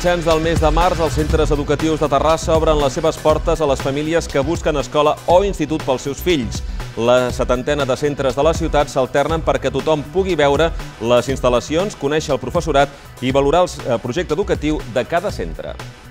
mitjans del mes de març, els centres educatius de Terrassa obren les seves portes a les famílies que busquen escola o institut pels seus fills. La 70ena de centres de la ciutat s'alternen perquè tothom pugui veure les instal·lacions, conèixer el professorat i valorar el projecte educatiu de cada centre.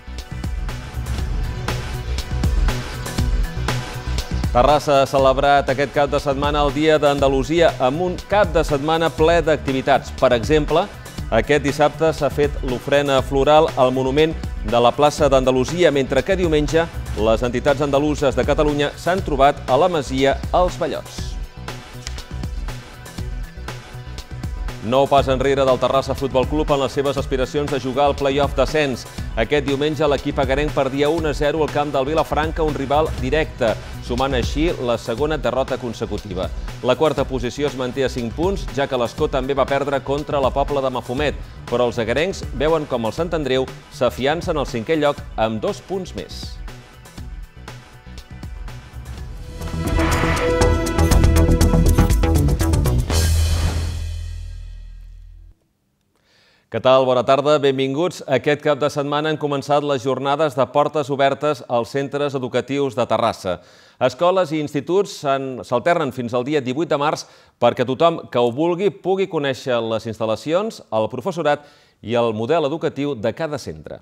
Terrassa ha celebrat aquest cap de setmana el Dia d'Andalusia amb un cap de setmana ple d'activitats. Per exemple, aquest dissabte s'ha fet l'ofrena floral al monument de la plaça d'Andalusia, mentre que diumenge les entitats andaluses de Catalunya s'han trobat a la Masia als Ballots. Nou pas enrere del Terrassa Futbol Club en les seves aspiracions de jugar al play-off d'ascens. Aquest diumenge l'equip agarenc perdia 1-0 al camp del Vilafranca, un rival directe, sumant així la segona derrota consecutiva. La quarta posició es manté a 5 punts, ja que l'Escó també va perdre contra la Pobla de Mafumet, però els agarencs veuen com el Sant Andreu s'afiança en el 5è lloc amb 2 punts més. Què tal? Bona tarda, benvinguts. Aquest cap de setmana han començat les jornades de portes obertes als centres educatius de Terrassa. Escoles i instituts s'alternen fins al dia 18 de març perquè tothom que ho vulgui pugui conèixer les instal·lacions, el professorat i el model educatiu de cada centre.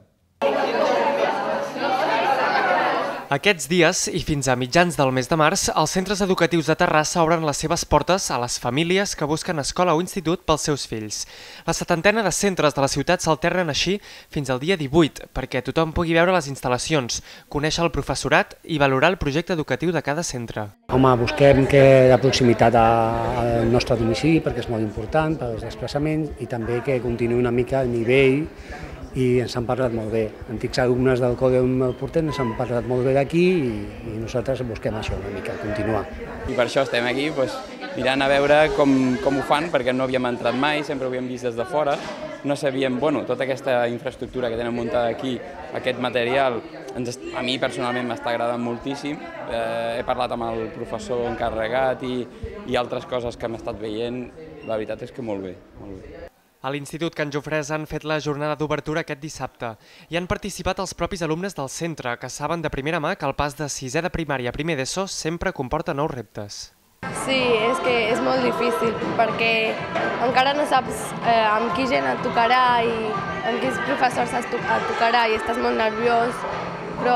Aquests dies i fins a mitjans del mes de març, els centres educatius de Terrassa obren les seves portes a les famílies que busquen escola o institut pels seus fills. La 70ena de centres de la ciutat s'alternen així fins al dia 18, perquè tothom pugui veure les instal·lacions, conèixer el professorat i valorar el projecte educatiu de cada centre. Home, busquem que la proximitat al nostre domicili, perquè és molt important per als desplaçaments, i també que continuï una mica el nivell, i ens han parlat molt bé. Antics alumnes del Col·legium Portet ens han parlat molt bé d'aquí i nosaltres busquem això una mica, continuar. I per això estem aquí, mirant a veure com ho fan, perquè no havíem entrat mai, sempre ho havíem vist des de fora. No sabíem, tota aquesta infraestructura que tenen muntada aquí, aquest material, a mi personalment m'està agradant moltíssim. He parlat amb el professor encarregat i altres coses que hem estat veient. La veritat és que molt bé, molt bé. A l'Institut Can Jofrès han fet la jornada d'obertura aquest dissabte. Hi han participat els propis alumnes del centre, que saben de primera mà que el pas de 6è de primària a primer d'ESO sempre comporta nous reptes. Sí, és que és molt difícil, perquè encara no saps amb qui gent et tocarà i amb quins professors et tocarà i estàs molt nerviós, però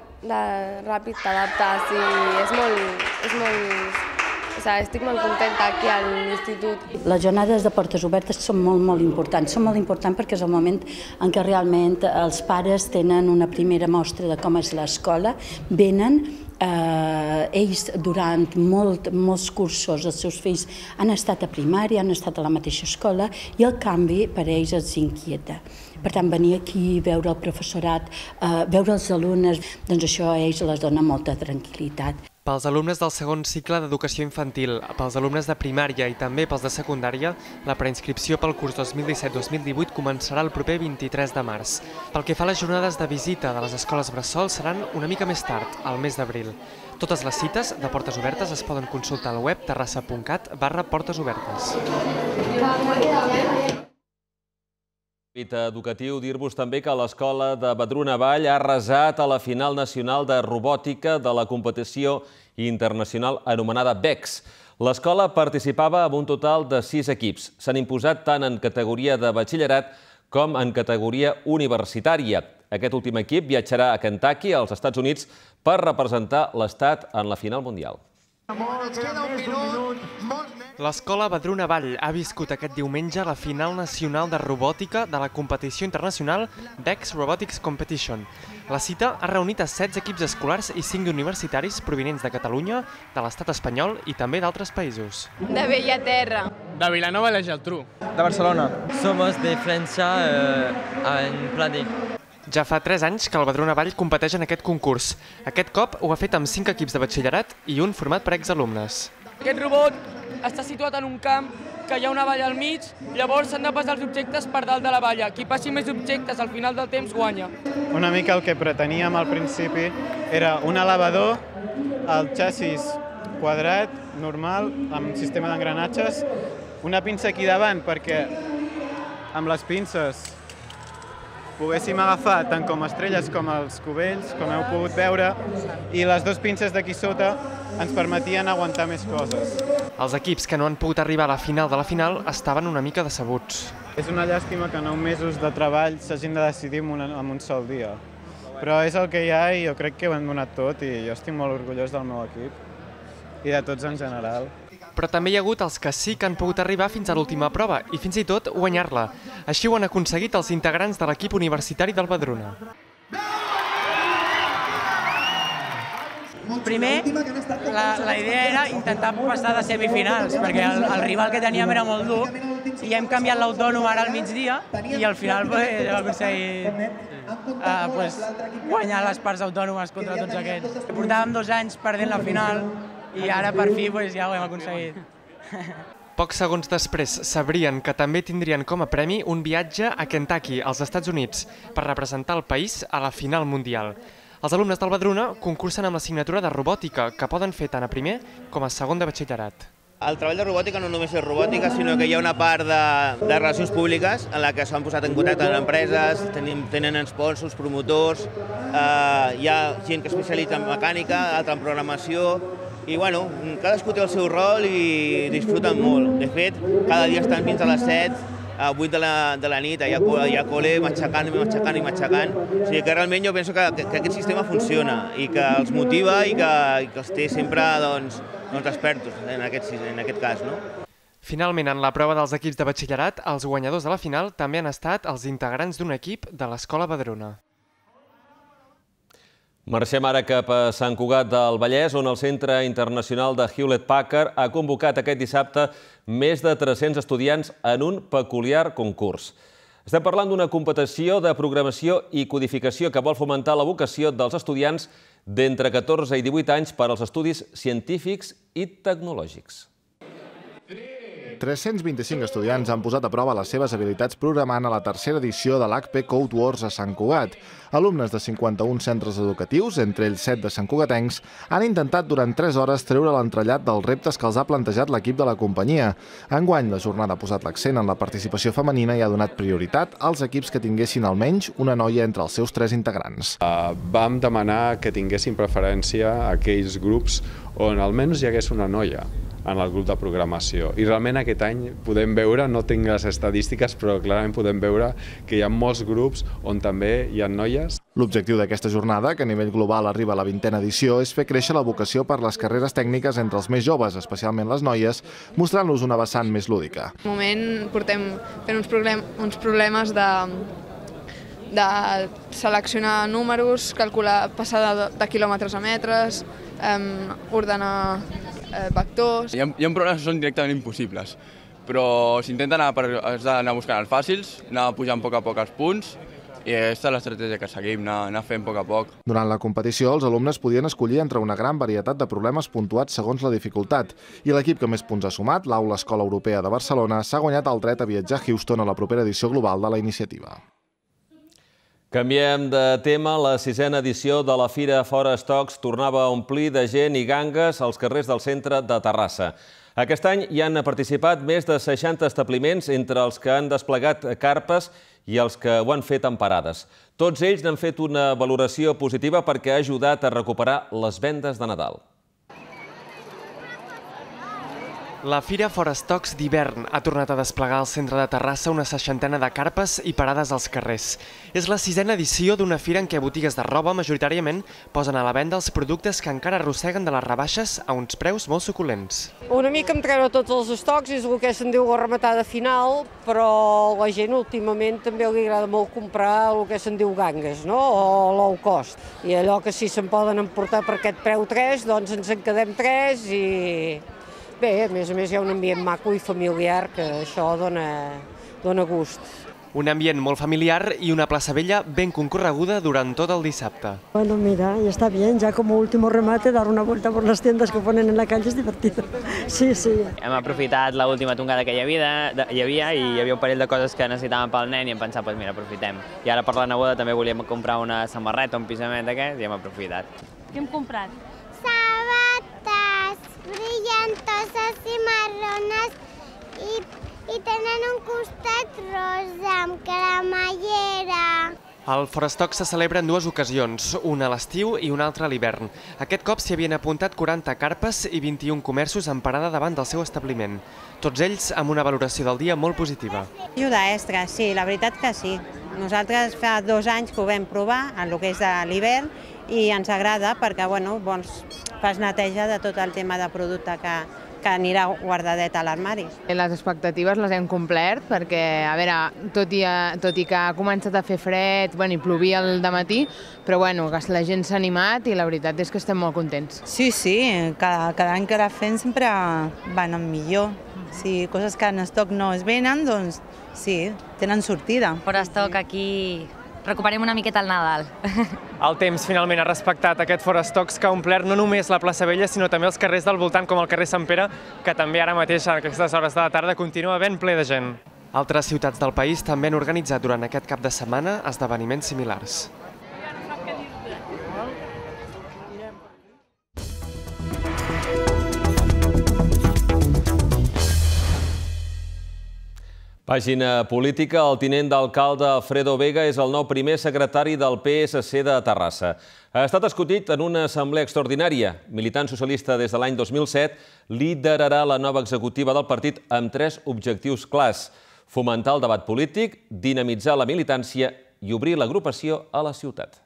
ràpid t'adaptes i és molt... Estic molt contenta aquí a l'institut. Les jornades de portes obertes són molt importants. Són molt importants perquè és el moment en què realment els pares tenen una primera mostra de com és l'escola, venen, ells durant molts cursos, els seus fills han estat a primària, han estat a la mateixa escola i el canvi per ells els inquieta. Per tant, venir aquí, veure el professorat, veure els alumnes, doncs això a ells les dona molta tranquil·litat. Pels alumnes del segon cicle d'educació infantil, pels alumnes de primària i també pels de secundària, la preinscripció pel curs 2017-2018 començarà el proper 23 de març. Pel que fa a les jornades de visita de les escoles bressol seran una mica més tard, al mes d'abril. Totes les cites de portes obertes es poden consultar al web terrassa.cat/portesobertes. Educatiu, dir-vos també que l'Escola de Badruna Vall ha arrasat a la final nacional de robòtica de la competició internacional anomenada BEX. L'escola participava amb un total de 6 equips. S'han imposat tant en categoria de batxillerat com en categoria universitària. Aquest últim equip viatjarà a Kentucky, als Estats Units, per representar l'estat en la final mundial. L'escola Badruna Vall ha viscut aquest diumenge la final nacional de robòtica de la competició internacional BEX Robotics Competition. La cita ha reunit a 16 equips escolars i 5 universitaris provinents de Catalunya, de l'estat espanyol i també d'altres països. De Bellaterra. De Vilanova i la Geltrú. De Barcelona. Somos de França en Pladí. Ja fa 3 anys que el Badruna Vall competeix en aquest concurs. Aquest cop ho ha fet amb 5 equips de batxillerat i un format per exalumnes. Aquest robot està situat en un camp que hi ha una valla al mig, llavors s'han de passar els objectes per dalt de la valla. Qui passi més objectes al final del temps guanya. Una mica el que preteníem al principi era un elevador, el xassis quadrat, normal, amb sistema d'engranatges, una pinça aquí davant perquè amb les pinces poguéssim agafar tant com estrelles com els cubells, com heu pogut veure, i les dues pinces d'aquí sota ens permetien aguantar més coses. Els equips que no han pogut arribar a la final de la final estaven una mica decebuts. És una llàstima que 9 mesos de treball s'hagin de decidir en un sol dia. Però és el que hi ha i jo crec que ho hem donat tot i jo estic molt orgullós del meu equip i de tots en general. Però també hi ha hagut els que sí que han pogut arribar fins a l'última prova i fins i tot guanyar-la. Així ho han aconseguit els integrants de l'equip universitari del Badruna. Primer, la idea era intentar passar de semifinals, perquè el rival que teníem era molt dur i hem canviat l'autònom ara al migdia i al final hem aconseguit guanyar les parts autònomes contra tots aquests. Portàvem 2 anys perdent la final i ara per fi ja ho hem aconseguit. Pocs segons després sabrien que també tindrien com a premi un viatge a Kentucky, als Estats Units, per representar el país a la final mundial. Els alumnes del Badruna concursen amb l'assignatura de robòtica, que poden fer tant a primer com a segon de batxillerat. El treball de robòtica no només és robòtica, sinó que hi ha una part de relacions públiques en la que s'han posat en contacte amb empreses, tenen sponsors, promotors, hi ha gent que especialitza en mecànica, altra en programació, i bueno, cadascú té el seu rol i disfruten molt. De fet, cada dia estan fins a les 7, a 8 de la nit, hi ha col·le matxacant. O sigui que realment jo penso que aquest sistema funciona i que els motiva i que els té sempre despertos, en aquest cas. Finalment, en la prova dels equips de batxillerat, els guanyadors de la final també han estat els integrants d'un equip de l'Escola Badruna. Marxem ara cap a Sant Cugat del Vallès, on el Centre Internacional de Hewlett-Packard ha convocat aquest dissabte més de 300 estudiants en un peculiar concurs. Estem parlant d'una competició de programació i codificació que vol fomentar la vocació dels estudiants d'entre 14 i 18 anys per als estudis científics i tecnològics. 325 estudiants han posat a prova les seves habilitats programant a la tercera edició de l'HP Code Wars a Sant Cugat. Alumnes de 51 centres educatius, entre ells 7 de santcugatencs, han intentat durant 3 hores treure l'entrellat dels reptes que els ha plantejat l'equip de la companyia. Enguany, la jornada ha posat l'accent en la participació femenina i ha donat prioritat als equips que tinguessin almenys una noia entre els seus 3 integrants. Vam demanar que tinguessin preferència a aquells grups on almenys hi hagués una noia en el grup de programació. I realment aquest any podem veure, no tinc les estadístiques, però clarament podem veure que hi ha molts grups on també hi ha noies. L'objectiu d'aquesta jornada, que a nivell global arriba a la 20a edició, és fer créixer la vocació per les carreres tècniques entre els més joves, especialment les noies, mostrant-los una vessant més lúdica. De moment portem fent uns problemes de seleccionar números, calcular passada de quilòmetres a metres, ordenar vectors. Hi ha problemes que són directament impossibles, però s'intenta anar buscant els fàcils, anar pujant a poc els punts, i aquesta és l'estratègia que seguim, anar fent a poc. Durant la competició, els alumnes podien escollir entre una gran varietat de problemes puntuats segons la dificultat, i l'equip que més punts ha sumat, l'Aula Escola Europea de Barcelona, s'ha guanyat el dret a viatjar a Houston a la propera edició global de la iniciativa. Canviem de tema. La 6a edició de la Fira Fora Estocs tornava a omplir de gent i gangues als carrers del centre de Terrassa. Aquest any hi han participat més de 60 establiments, entre els que han desplegat carpes i els que ho han fet en parades. Tots ells n'han fet una valoració positiva perquè ha ajudat a recuperar les vendes de Nadal. La Fira Fora Estocs d'hivern ha tornat a desplegar al centre de Terrassa una 60ena de carpes i parades als carrers. És la 6a edició d'una fira en què botigues de roba majoritàriament posen a la venda els productes que encara arrosseguen de les rebaixes a uns preus molt suculents. Una mica em treure tots els estocs, és el que se'n diu la rematada final, però la gent últimament també li agrada molt comprar el que se'n diu gangues, o low cost. I allò que si se'n poden emportar per aquest preu 3, doncs ens en quedem 3 i... Bé, a més hi ha un ambient maco i familiar que això dona gust. Un ambient molt familiar y una plaza vella ben concorreguda durant tot el dissabte. Bueno, mira, y está bien, ya como último remate, dar una vuelta por las tiendas que ponen en la calle es divertido. Sí, sí. Hem aprofitat l'última tongada que hi havia i hi havia un parell de coses que necessitàvem pel nen i hem pensat, doncs mira, aprofitem. I ara per la neboda també volíem comprar una samarreta, un pijamet d'aquest i hem aprofitat. Què hem comprat? Sabates brillantoses i marrones i tenen un costat rosa amb cremallera. El Forestock se celebra en dues ocasions, una a l'estiu i una altra a l'hivern. Aquest cop s'hi havien apuntat 40 carpes i 21 comerços en parada davant del seu establiment. Tots ells amb una valoració del dia molt positiva. Ajuda extra, sí, la veritat que sí. Nosaltres fa 2 anys que ho vam provar en el que és de l'hivern i ens agrada perquè fas neteja de tot el tema de producte que anirà guardadet a l'armari. Les expectatives les hem complert perquè, a veure, tot i que ha començat a fer fred i plovia al dematí, però la gent s'ha animat i la veritat és que estem molt contents. Sí, cada any que la fem sempre van millor. Si coses que en estoc no es venen, doncs sí, tenen sortida. Forestock aquí recuperem una miqueta el Nadal. El temps finalment ha respectat aquest Forestocks que ha omplert no només la plaça Vella, sinó també els carrers del voltant, com el carrer Sant Pere, que també ara mateix, a aquestes hores de la tarda, continua ben ple de gent. Altres ciutats del país també han organitzat durant aquest cap de setmana esdeveniments similars. Pàgina política. El tinent d'alcalde Alfredo Vega és el nou primer secretari del PSC de Terrassa. Ha estat escollit en una assemblea extraordinària. Militant socialista des de l'any 2007, liderarà la nova executiva del partit amb 3 objectius clars: fomentar el debat polític, dinamitzar la militància i obrir l'agrupació a la ciutat.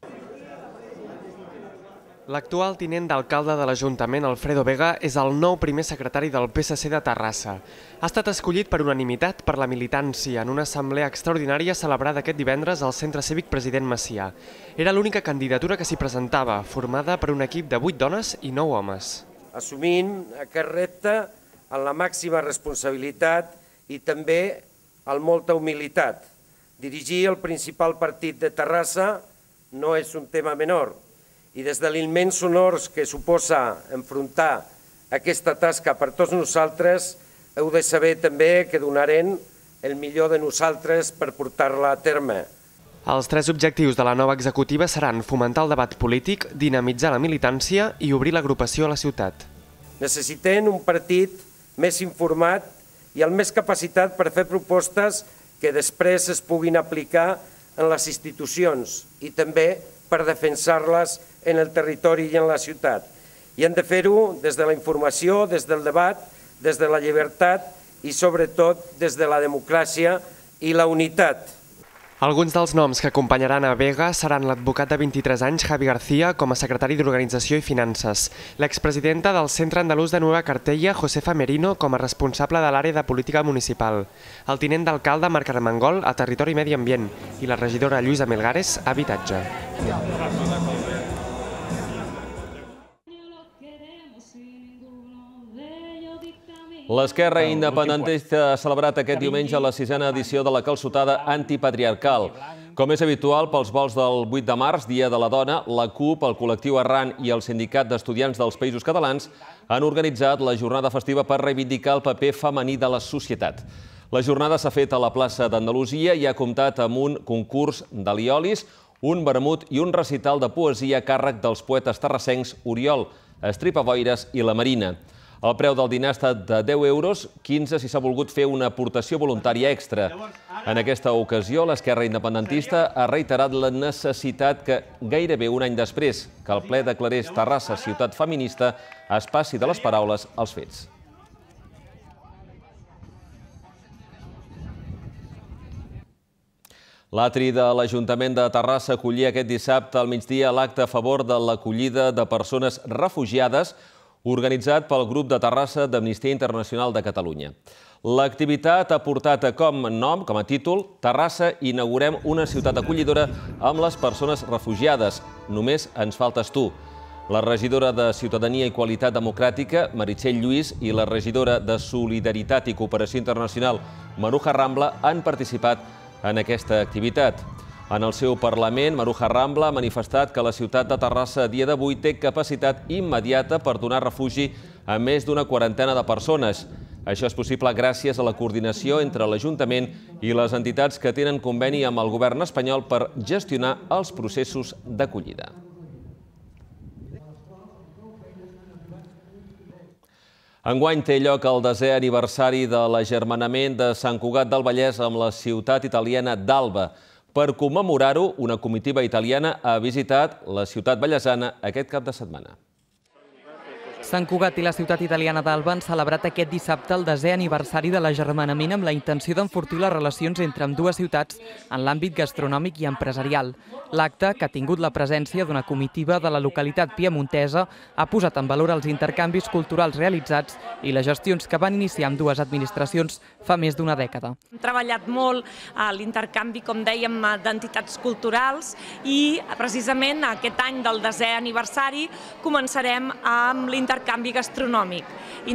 L'actual tinent d'alcalde de l'Ajuntament, Alfredo Vega, és el nou primer secretari del PSC de Terrassa. Ha estat escollit per unanimitat per la militància en una assemblea extraordinària celebrada aquest divendres al Centre Cívic President Macià. Era l'única candidatura que s'hi presentava, formada per un equip de 8 dones i 9 homes. Assumint aquest repte amb la màxima responsabilitat i també amb molta humilitat. Dirigir el principal partit de Terrassa no és un tema menor. I des de l'immens honor que suposa enfrontar aquesta tasca per tots nosaltres, heu de saber també que donarem el millor de nosaltres per portar-la a terme. Els 3 objectius de la nova executiva seran fomentar el debat polític, dinamitzar la militància i obrir l'agrupació a la ciutat. Necessitem un partit més informat i el més capacitat per fer propostes que després es puguin aplicar en les institucions i també per defensar-les en el territori i en la ciutat. I hem de fer-ho des de la informació, des del debat, des de la llibertat i sobretot des de la democràcia i la unitat. Alguns dels noms que acompanyaran a Vega seran l'advocat de 23 anys Javi García com a secretari d'Organització i Finances, l'expresidenta del Centre Andalús de Nueva Cartella, Josefa Merino, com a responsable de l'àrea de política municipal, el tinent d'alcalde Marc Armengol a Territori i Medi Ambient i la regidora Lluïsa Melgares a Habitatge. L'Esquerra Independentista ha celebrat aquest diumenge la 6a edició de la calçotada antipatriarcal. Com és habitual pels vols del 8 de març, Dia de la Dona, la CUP, el col·lectiu Arran i el Sindicat d'Estudiants dels Països Catalans han organitzat la jornada festiva per reivindicar el paper femení de la societat. La jornada s'ha fet a la plaça d'Andalusia i ha comptat amb un concurs d'aliolis, un vermut i un recital de poesia a càrrec dels poetes terrassencs Oriol, Estripaboires i la Marina. El preu del dinar ha estat de 10 euros, 15 si s'ha volgut fer una aportació voluntària extra. En aquesta ocasió, l'Esquerra Independentista ha reiterat la necessitat que, gairebé un any després que el ple declarés Terrassa ciutat feminista, es passi de les paraules als fets. L'atri de l'Ajuntament de Terrassa acollia aquest dissabte al migdia l'acte a favor de l'acollida de persones refugiades organitzat pel grup de Terrassa d'Amnistia Internacional de Catalunya. L'activitat ha portat com a títol, Terrassa inaugurem una ciutat acollidora amb les persones refugiades. Només ens faltes tu. La regidora de Ciutadania i Qualitat Democràtica, Meritxell Lluís, i la regidora de Solidaritat i Cooperació Internacional, Maruja Rambla, han participat en aquesta activitat. En el seu Parlament, Maruja Rambla ha manifestat que la ciutat de Terrassa a dia d'avui té capacitat immediata per donar refugi a més d'una quarantena de persones. Això és possible gràcies a la coordinació entre l'Ajuntament i les entitats que tenen conveni amb el govern espanyol per gestionar els processos d'acollida. Enguany té lloc el 10è aniversari de l'agermanament de Sant Cugat del Vallès amb la ciutat italiana d'Alba. Per commemorar-ho, una comitiva italiana ha visitat la ciutat vallesana aquest cap de setmana. Sant Cugat i la ciutat italiana d'Alba han celebrat aquest dissabte el 10è aniversari de l'agermanament amb la intenció d'enfortir les relacions entre ambdues ciutats en l'àmbit gastronòmic i empresarial. L'acte, que ha tingut la presència d'una comitiva de la localitat piemontesa, ha posat en valor els intercanvis culturals realitzats i les gestions que van iniciar amb dues administracions fa més d'una dècada. Hem treballat molt a l'intercanvi, com dèiem, d'entitats culturals i precisament aquest any del 10è aniversari començarem amb l'intercanvi gastronòmic.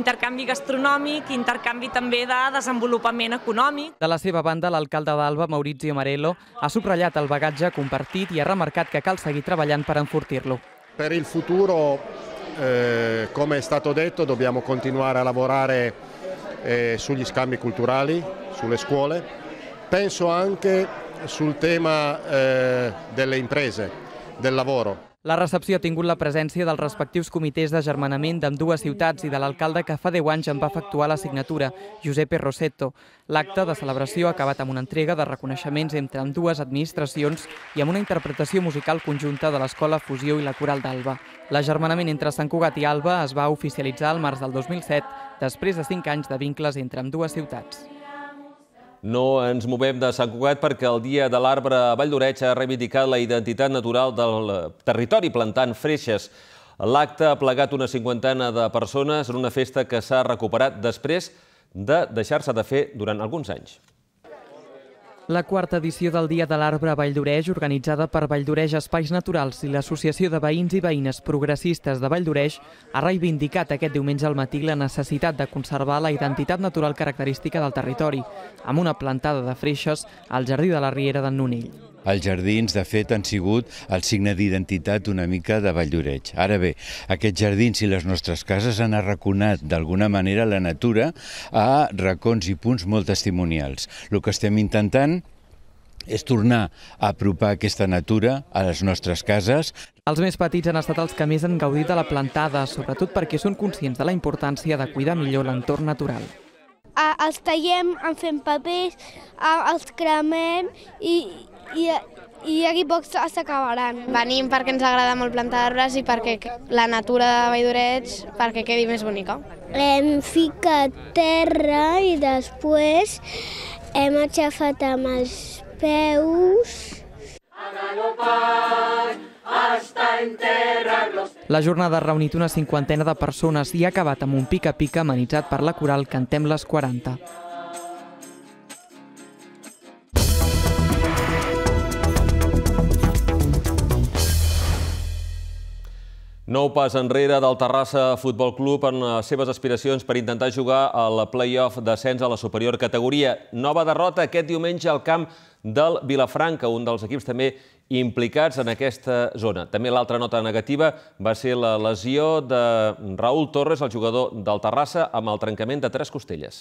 Intercanvi també de desenvolupament econòmic. De la seva banda, l'alcalde d'Alba, Maurizio Marello, ha subratllat el bagatge compartit i ha remarcat que cal seguir treballant per enfortir-lo. Per il futuro, come è stato detto, dobbiamo continuare a lavorare sugli scambi culturali, sulle scuole. Penso anche sul tema delle imprese, del lavoro. La recepció ha tingut la presència dels respectius comitès d'agermanament d'ambdues ciutats i de l'alcalde que fa 10 anys en va efectuar la signatura, Giuseppe Rosetto. L'acte de celebració ha acabat amb una entrega de reconeixements entre ambdues administracions i amb una interpretació musical conjunta de l'Escola Fusió i la Coral d'Alba. L'agermanament entre Sant Cugat i Alba es va oficialitzar al març del 2007, després de 5 anys de vincles entre ambdues ciutats. No ens movem de Sant Cugat perquè el Dia de l'Arbre a Valldoreix ha reivindicat la identitat natural del territori plantant freixes. L'acte ha plegat una cinquantena de persones en una festa que s'ha recuperat després de deixar-se de fer durant alguns anys. La quarta edició del Dia de l'Arbre a Valldoreix, organitzada per Valldoreix Espais Naturals i l'Associació de Veïns i Veïnes Progressistes de Valldoreix, ha reivindicat aquest diumenge al matí la necessitat de conservar la identitat natural característica del territori, amb una plantada de freixes al Jardí de la Riera d'en Nonell. Els jardins, de fet, han sigut el signe d'identitat una mica de Valldoreix. Ara bé, aquests jardins i les nostres cases han arraconat d'alguna manera la natura a racons i punts molt testimonials. El que estem intentant és tornar a apropar aquesta natura a les nostres cases. Els més petits han estat els que més han gaudit de la plantada, sobretot perquè són conscients de la importància de cuidar millor l'entorn natural. Els tallem, en fem papers, els cremem i aquí poc s'acabaran. Venim perquè ens agrada molt plantar arbres i perquè la natura de Valldoreix perquè quedi més bonica. Hem ficat terra i després hem aixafat amb els peus. La jornada ha reunit una cinquantena de persones i ha acabat amb un pica-pica amenitzat per la coral Cantem les 40. Nou pas enrere del Terrassa Futbol Club en les seves aspiracions per intentar jugar al play-off d'ascens a la superior categoria. Nova derrota aquest diumenge al camp del Vilafranca, un dels equips també implicats en aquesta zona. També l'altra nota negativa va ser la lesió de Raúl Torres, el jugador del Terrassa, amb el trencament de 3 costelles.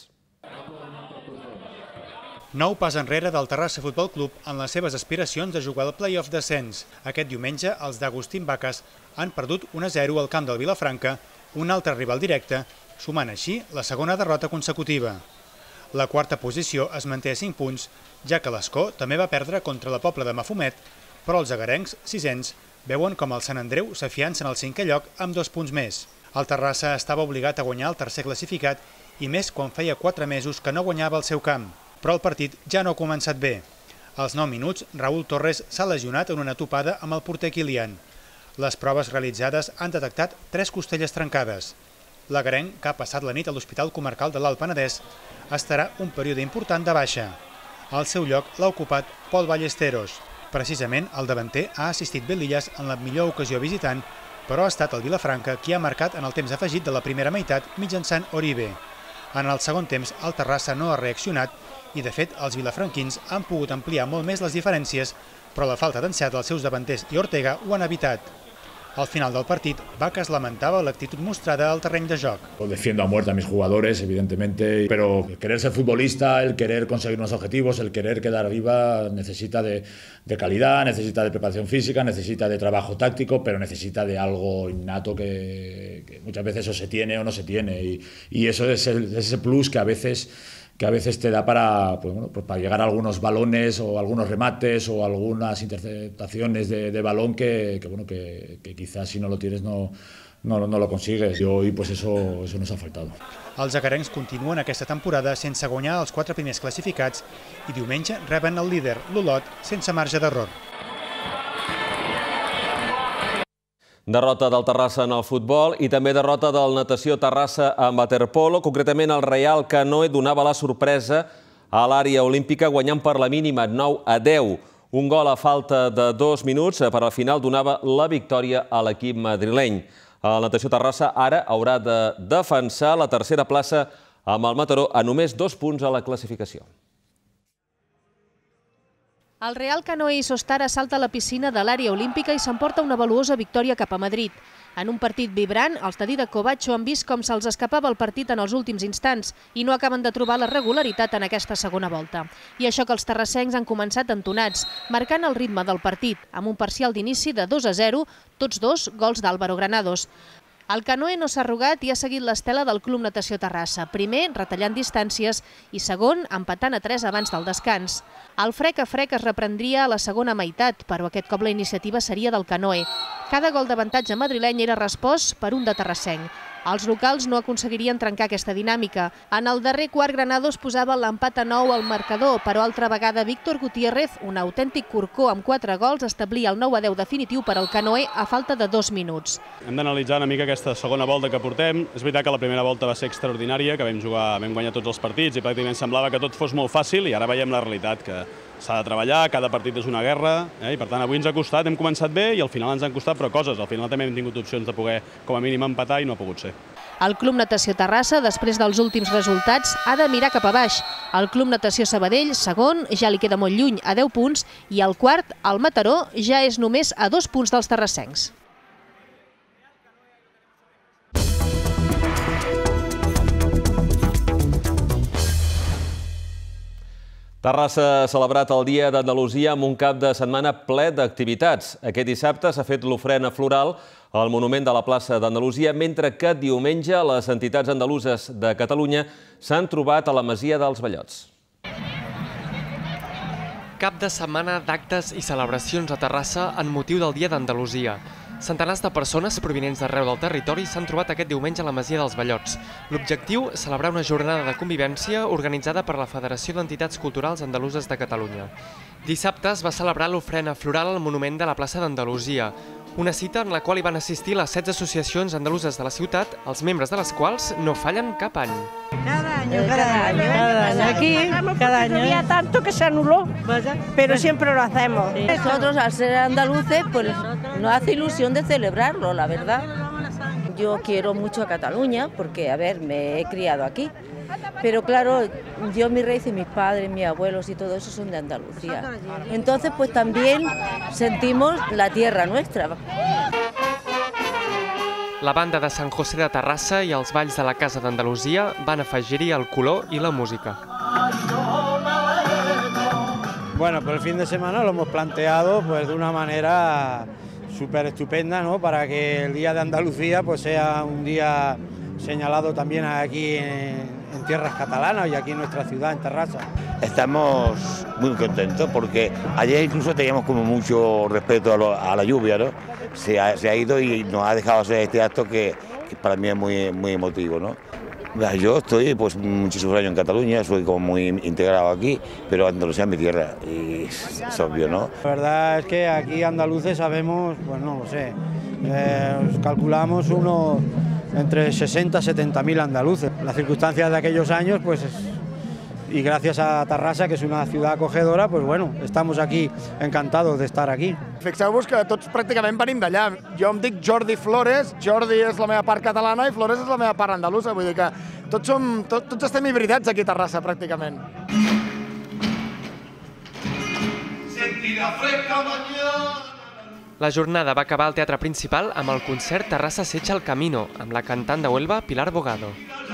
Nou pas enrere del Terrassa Futbol Club en les seves aspiracions de jugar al play-off d'ascens. Aquest diumenge, els d'Agustín Vacas han perdut 1-0 al camp del Vilafranca, un altre rival directe, sumant així la segona derrota consecutiva. La quarta posició es manté a 5 punts, ja que l'Escó també va perdre contra la Pobla de Mafumet, però els agarencs, sisens, veuen com el Sant Andreu s'afiança en el 5è lloc amb 2 punts més. El Terrassa estava obligat a guanyar el tercer classificat i més quan feia 4 mesos que no guanyava el seu camp. Però el partit ja no ha començat bé. Als 9 minuts, Raúl Torres s'ha lesionat en una topada amb el porter Kilian. Les proves realitzades han detectat 3 costelles trencades. L'agarenc, que ha passat la nit a l'Hospital Comarcal de l'Alt Penedès, estarà un període important de baixa. Al seu lloc l'ha ocupat Pol Ballesteros. Precisament, el davanter ha assistit Belillas en la millor ocasió visitant, però ha estat el Vilafranca qui ha marcat en el temps afegit de la primera meitat mitjançant Oribe. En el segon temps, el Terrassa no ha reaccionat i, de fet, els vilafranquins han pogut ampliar molt més les diferències, però la falta d'encert dels seus davanters i Ortega ho han evitat. Al final del partit, Vacas lamentava l'actitud mostrada al terreny de joc. Defiendo a muerte a mis jugadores, evidentemente, pero el querer ser futbolista, el querer conseguir unos objetivos, el querer quedar arriba necesita de calidad, necesita de preparación física, necesita de trabajo táctico, pero necesita de algo innato que muchas veces o se tiene o no se tiene. Y eso es ese plus que a veces que a veces te da para llegar a algunos balones o algunos remates o algunas interceptaciones de balón que quizás si no lo tienes no lo consigues. I hoy pues eso nos ha faltado. Els jacarencs continuen aquesta temporada sense guanyar els 4 primers classificats i diumenge reben el líder, l'Olot, sense marge d'error. Derrota del Terrassa en el futbol i també derrota del Natació Terrassa en waterpolo. Concretament, el Real Canoe donava la sorpresa a l'àrea olímpica guanyant per la mínima 9-10. Un gol a falta de 2 minuts per al final donava la victòria a l'equip madrileny. El Natació Terrassa ara haurà de defensar la tercera plaça amb el Mataró a només 2 punts a la classificació. El Real Canoe Isostara salta a la piscina de l'àrea olímpica i s'emporta una valuosa victòria cap a Madrid. En un partit vibrant, els de Dida Covacho han vist com se'ls escapava el partit en els últims instants i no acaben de trobar la regularitat en aquesta segona volta. I això que els terrassencs han començat entonats, marcant el ritme del partit, amb un parcial d'inici de 2-0, tots dos gols d'Álvaro Granados. El Canoe no s'ha arrugat i ha seguit l'estela del Club Natació Terrassa. Primer, retallant distàncies i segon, empatant a 3 abans del descans. El frec a frec es reprendria a la segona meitat, però aquest cop la iniciativa seria del Canoe. Cada gol d'avantatge madrileny era respost per un de terrassenc. Els locals no aconseguirien trencar aquesta dinàmica. En el darrer quart, Granados posava l'empat a 9 al marcador, però altra vegada Víctor Gutiérrez, un autèntic corcó amb 4 gols, establia el 9-10 definitiu per al Canoe a falta de 2 minuts. Hem d'analitzar una mica aquesta segona volta que portem. És veritat que la primera volta va ser extraordinària, que vam guanyar tots els partits i pràcticament semblava que tot fos molt fàcil i ara veiem la realitat, que s'ha de treballar, cada partit és una guerra, i per tant avui ens ha costat, hem començat bé i al final ens han costat però coses. Al final també hem tingut opcions de poder com a mínim empatar i no ha pogut ser. El Club Natació Terrassa, després dels últims resultats, ha de mirar cap a baix. El Club Natació Sabadell, segon, ja li queda molt lluny, a 10 punts, i el quart, el Mataró, ja és només a 2 punts dels terrassencs. Terrassa ha celebrat el Dia d'Andalusia amb un cap de setmana ple d'activitats. Aquest dissabte s'ha fet l'ofrena floral al monument de la plaça d'Andalusia, mentre que diumenge les entitats andaluses de Catalunya s'han trobat a la Masia dels Bellots. Cap de setmana d'actes i celebracions a Terrassa en motiu del Dia d'Andalusia. Centenars de persones provinents d'arreu del territori s'han trobat aquest diumenge a la Masia dels Bellots. L'objectiu, celebrar una jornada de convivència organitzada per la Federació d'Entitats Culturals Andaluses de Catalunya. Dissabte es va celebrar l'ofrena floral al monument de la plaça d'Andalusia, una cita en la qual hi van assistir les 16 associacions andaluses de la ciutat, els membres de les quals no fallen cap any. Cada año. Aquí, cada año. Había tanto que se anuló, pero siempre lo hacemos. Nosotros, al ser andaluces, pues nos hace ilusión de celebrarlo, la verdad. Yo quiero mucho a Cataluña porque, a ver, me he criado aquí. Pero claro, yo, mis raíces, mis padres, mis abuelos y todo eso son de Andalucía. Entonces, pues también sentimos la tierra nuestra. La banda de Sant José de Terrassa i els balls de la Casa d'Andalusia van afegir-hi el color i la música. Bueno, pues el fin de semana lo hemos planteado pues de una manera súper estupenda, ¿no? Para que el Día de Andalucía pues sea un día señalado también aquí en tierras catalanas y aquí en nuestra ciudad, en Terrassa. Estamos muy contentos porque ayer incluso teníamos como mucho respeto a la lluvia, ¿no? Se ha ido y nos ha dejado hacer este acto que para mí es muy emotivo, ¿no? Yo estoy pues muchísimos años en Cataluña, soy como muy integrado aquí, pero Andalucía es mi tierra y es obvio, ¿no? La verdad es que aquí andaluces sabemos, pues no lo sé, calculamos unos entre 60 y 70.000 andaluces. Las circunstancias de aquellos años, pues, y gracias a Terrassa, que és una ciutat acogedora, pues bueno, estamos aquí encantados de estar aquí. Fixeu-vos que tots pràcticament venim d'allà. Jo em dic Jordi Flores, Jordi és la meva part catalana i Flores és la meva part andalusa, vull dir que tots estem hibridats aquí a Terrassa, pràcticament. Sentirà fresca mañana. La jornada va acabar al Teatre Principal amb el concert Terrassa s'echa el camino, amb la cantant de Huelva, Pilar Bogado.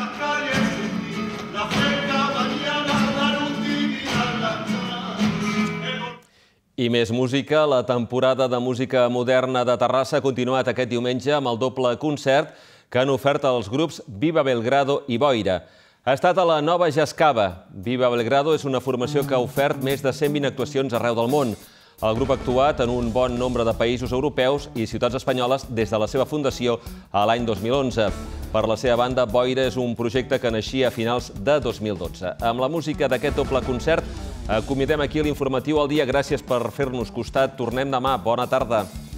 I més música. La temporada de música moderna de Terrassa ha continuat aquest diumenge amb el doble concert que han ofert els grups Viva Belgrado i Boira. Ha estat a la Nova Jascava. Viva Belgrado és una formació que ha ofert més de 120 actuacions arreu del món. El grup ha actuat en un bon nombre de països europeus i ciutats espanyoles des de la seva fundació a l'any 2011. Per la seva banda, Boira és un projecte que naixia a finals de 2012. Amb la música d'aquest doble concert, acomiadem aquí l'informatiu al dia. Gràcies per fer-nos costat. Tornem demà. Bona tarda.